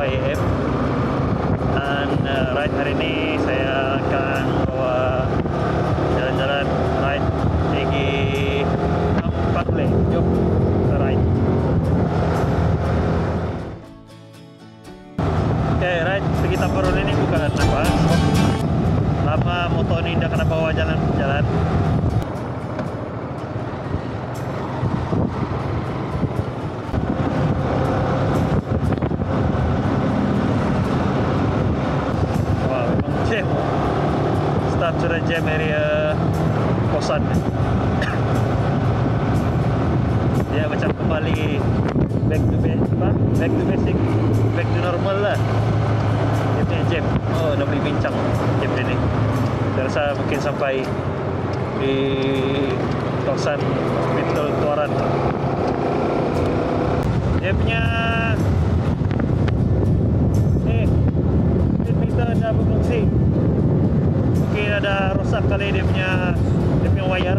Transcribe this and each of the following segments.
AM. Dan ride hari ini saya akan bawa jalan-jalan ride pergi Tampar-Ule. Jom kita ride. Oke, ride pergi Tampar-Ule ini bukan apa. Lama motor ini dah kena bawa jalan-jalan. Start to the jam area kosan. Dia macam kembali back to basic, back to normal lah. Dia punya jam. Oh, dah boleh bincang jam dia ni. Saya rasa mungkin sampai di kawasan Hospital Tuaran. Dia punya kita dah berfungsi. Mungkin ada rosak kali dia punya wire.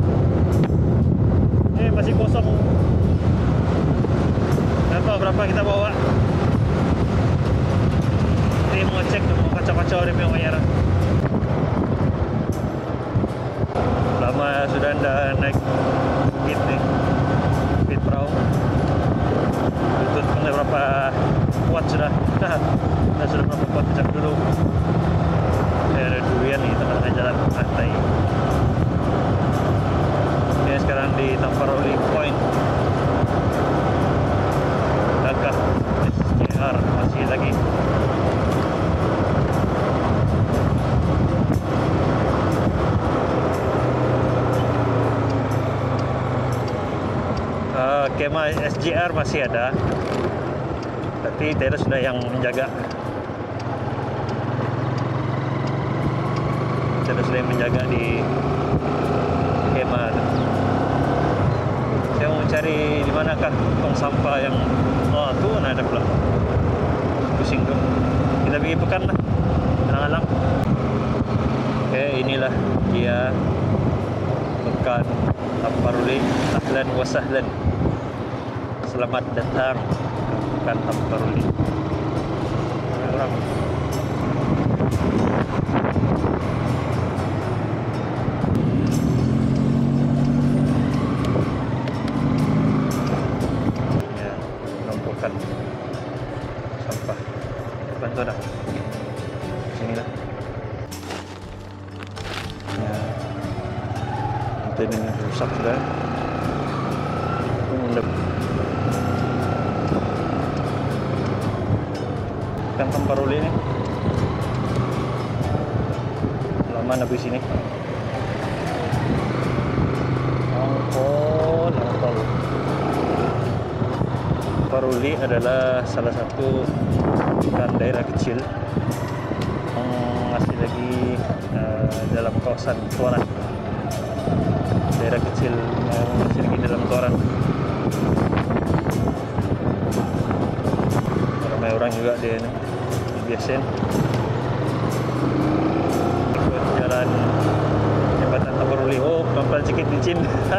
Masih kosong. Tak tahu berapa kita bawa. Ini mau cek, mau kacau-kacau dia punya wire. Lama sudah dah naik bukit ni, bukit perahu. Lutut pun berapa kuat sudah. Dah sudah berapa kuat sejak dulu. Ada durian ni tengah jalan pantai. Ini sekarang di Tampar-Ule Point. Langkah SJR masih lagi. Kemah SJR masih ada, tapi tidak sudah yang menjaga. Tidak sudah yang menjaga di kemah. Saya mau mencari di manakah tong sampah yang tu ada pula. Pusing tu. Kita pergi pekan lah, alang-alang. Oke, inilah dia pekan Tampar-Ule. Ahlan wa sahlan. Selamat datang ke pekan Tampar-Ule. Orang. Ya, menumpukan sampah. Depan tu dah. Sini lah. Ya. Ini rusak sudah. Kan Tampar-Ule ni lama habis sini. Langkol. Tampar-Ule adalah salah satu daerah kecil yang masih lagi dalam kawasan Tuaran. Daerah kecil yang masih lagi dalam Tuaran. Ramai orang juga dia ni. Biasa ikut jalan jembatan Tampar-Ule. Oh, pelan-pelan sikit licin.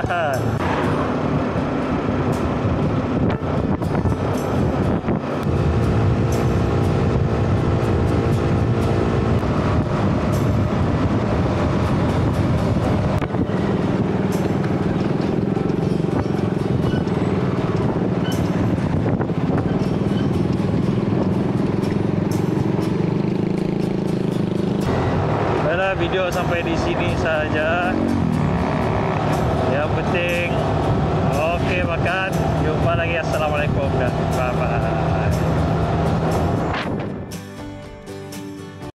Video sampai di sini saja. Yang penting oke makan. Jumpa lagi. Assalamualaikum dan bye bye.